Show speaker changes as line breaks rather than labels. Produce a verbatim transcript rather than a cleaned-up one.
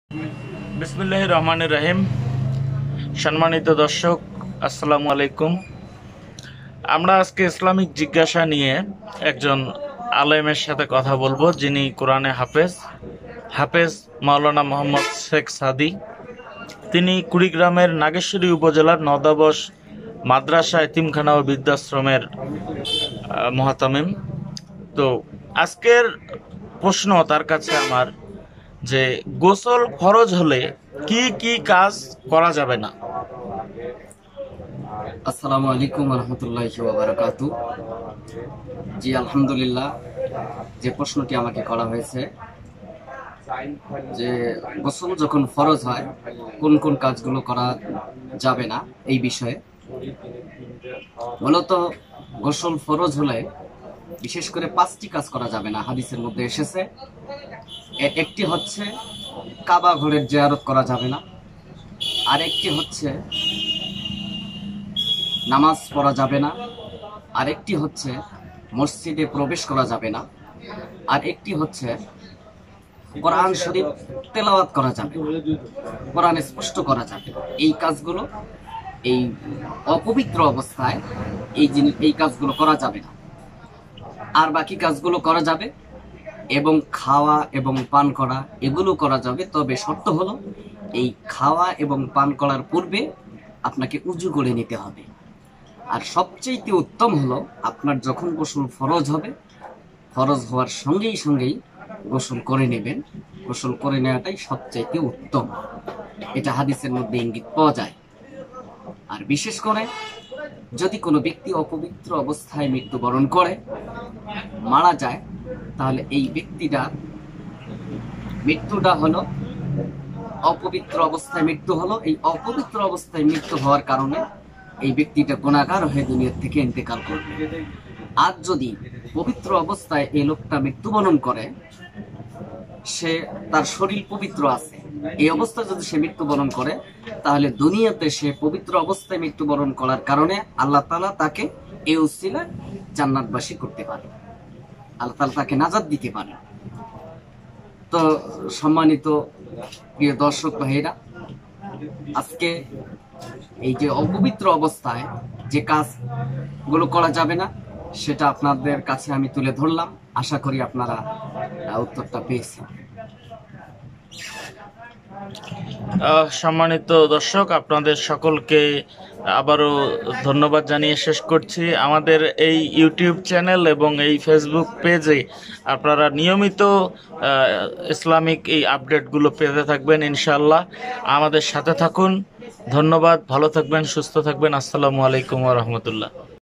বিসমিল্লাহির রহমানির রহিম। সম্মানিত দর্শক, আসসালামু আলাইকুম। আমরা আজকে ইসলামিক জিজ্ঞাসা নিয়ে একজন আলেমের সাথে কথা বলবো, যিনি কোরআনে হাফেজ হাফেজ মাওলানা মোহাম্মদ শেখ সাদি। তিনি কুড়িগ্রামের নাগেশ্বরী উপজেলার নদাবশ মাদ্রাসা এতিমখানা ও বৃদ্ধাশ্রমের মুহাতামিম। তো আজকের প্রশ্ন তার কাছে আমার, যে গোসল ফরজ হলে কি কি কাজ করা যাবে না।
আসসালামু আলাইকুম রহমতুল্লাহি ওয়া বারাকাতুহু। জি আলহামদুলিল্লাহ, যে প্রশ্নটি আমাকে করা হয়েছে যে গোসল যখন ফরজ হয় কোন কোন কাজগুলো করা যাবে না, এই বিষয়ে মূলত গোসল ফরজ হলে বিশেষ করে পাঁচটি কাজ করা যাবে না, হাদিসের মধ্যে এসেছে। একটি হচ্ছে কাবা ঘরের জিয়ারত করা যাবে না, আরেকটি হচ্ছে নামাজ পড়া যাবে না, আরেকটি হচ্ছে মসজিদে প্রবেশ করা যাবে না, আর একটি হচ্ছে কোরআন শরীফ তেলাওয়াত করা যাবে, কোরআন স্পষ্ট করা যাবে। এই কাজগুলো এই অপবিত্র অবস্থায় এই জিনিস এই কাজগুলো করা যাবে না। আর বাকি কাজগুলো করা যাবে, এবং খাওয়া এবং পান করা এগুলো করা যাবে। তবে শর্ত হলো এই খাওয়া এবং পান করার পূর্বে আপনাকে উজু করে নিতে হবে। আর সবচেয়ে উত্তম হলো আপনার যখন গোসল ফরজ হবে, ফরজ হওয়ার সঙ্গেই সঙ্গেই গোসল করে নেবেন। গোসল করে নেওয়াটাই সবচেয়ে উত্তম, এটা হাদিসের মধ্যে ইঙ্গিত পাওয়া যায়। আর বিশেষ করে যদি কোনো ব্যক্তি অপবিত্র অবস্থায় মৃত্যুবরণ করে, মারা যায়, তাহলে এই ব্যক্তিটা মৃত্যুটা হলো অপবিত্র অবস্থায় মৃত্যু হলো। এই অপবিত্র অবস্থায় মৃত্যু হওয়ার কারণে এই ব্যক্তিটা গুনাহগার হয়ে দুনিয়া থেকে ইন্তেকাল করবে। আর যদি পবিত্র অবস্থায় এই লোকটা মৃত্যুবরণ করে, সে তার শরীর পবিত্র আছে, এই অবস্থায় যদি সে মৃত্যুবরণ করে, তাহলে দুনিয়াতে সে পবিত্র অবস্থায় মৃত্যুবরণ করার কারণে আল্লাহ তাআলা তাকে এই উসিলায় জান্নাতবাসী করতে পারে, আল্লাহ তাআলা তাকে নাজাত দিতে পারে। তো সম্মানিত প্রিয় দর্শক ভাইরা, আজকে এই যে অপবিত্র অবস্থায় যে কাজগুলো করা যাবে না, সেটা আপনাদের কাছে আমি তুলে ধরলাম। আশা করি আপনারা উত্তরটা পেয়েছেন।
সম্মানিত দর্শক, আপনাদের সকলকে আবারও ধন্যবাদ জানিয়ে শেষ করছি। আমাদের এই ইউটিউব চ্যানেল এবং এই ফেসবুক পেজে আপনারা নিয়মিত ইসলামিক এই আপডেটগুলো পেতে থাকবেন ইনশাআল্লাহ। আমাদের সাথে থাকুন। ধন্যবাদ, ভালো থাকবেন, সুস্থ থাকবেন। আসসালামু আলাইকুম ওয়া রাহমাতুল্লাহ।